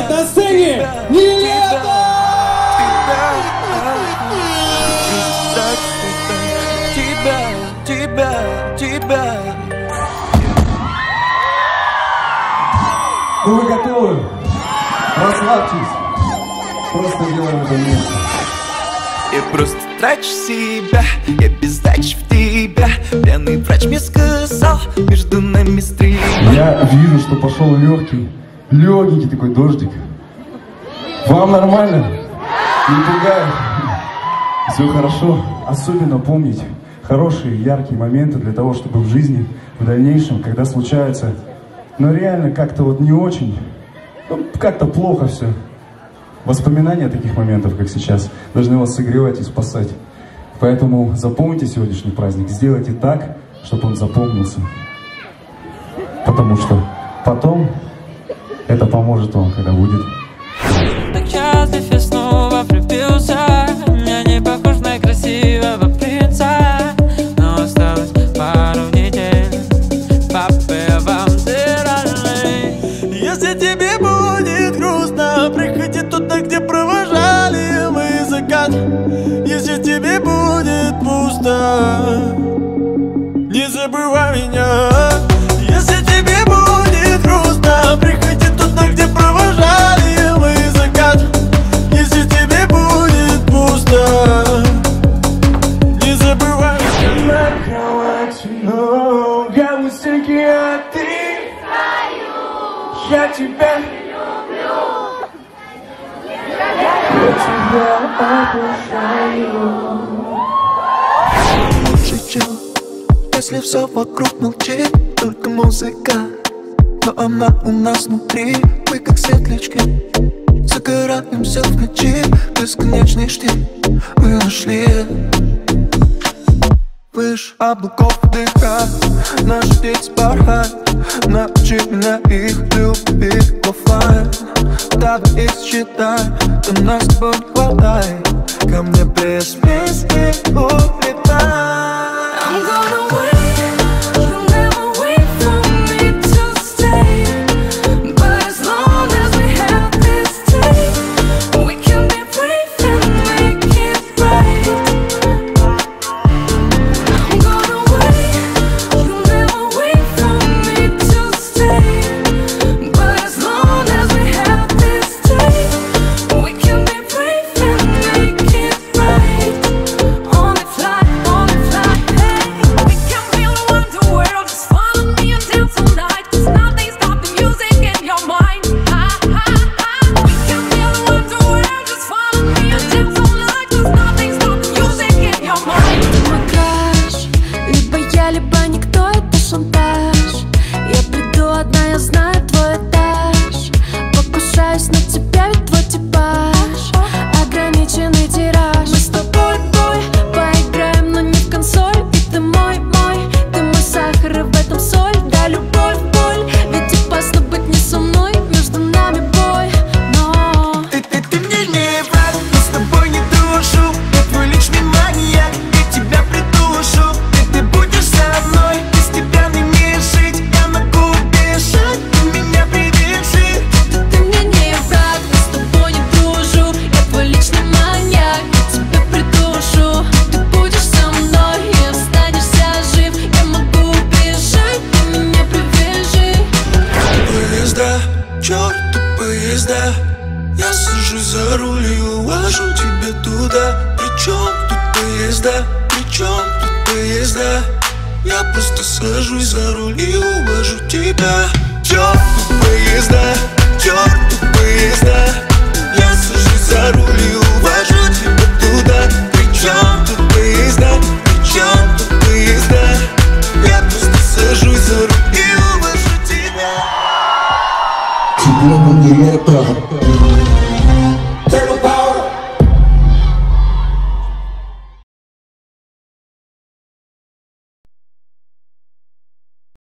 На сцене Нилетто! Тебя. Ну вы готовы? Расслабьтесь. Просто делаем это вместе. Я просто трачу себя, я без дачи в тебя. Пьяный врач мне сказал, между нами стрельба. Я вижу, что пошел легенький такой дождик. Вам нормально? Не пугает? Все хорошо. Особенно помните хорошие, яркие моменты для того, чтобы в жизни, в дальнейшем, когда случается, но реально как-то вот не очень, как-то плохо все. Воспоминания таких моментов, как сейчас, должны вас согревать и спасать. Поэтому запомните сегодняшний праздник, сделайте так, чтобы он запомнился. Потому что потом это поможет вам, когда будет. Так счастлив я снова влюбился. Я не похож на красивого принца, но осталось пару недель. Папы вам дырали. Если тебе будет грустно, приходи туда, где провожали мы закат. Если тебе будет пусто, не забывай меня. Если тебе будет грустно, приходи туда, где провожали мы закат. Если тебе будет пусто, не забывай меня. На кровати много музыки, а ты я тебя люблю. Я тебя обожаю. Шучу, если все вокруг молчит, только музыка, но она у нас внутри. Мы как светлячки, загораемся в ночи. Бесконечный штиль мы нашли. Выше облаков дыхать, наши птицы порхать. Научи меня их любить оффлайн. Давай их считай, то нас с тобой не хватает. Ко мне без песни улетай. Чёрту поезда, я сажусь за руль и увожу тебя туда. Причём тут поезда, причём тут поезда? Я просто сажусь за руль и увожу тебя. Чёрту поезда, я сажусь за руль и увожу тебя туда. Причём тут поезда, причём тут поезда? Я просто сажусь за руль и увожу тебя. Нилетто.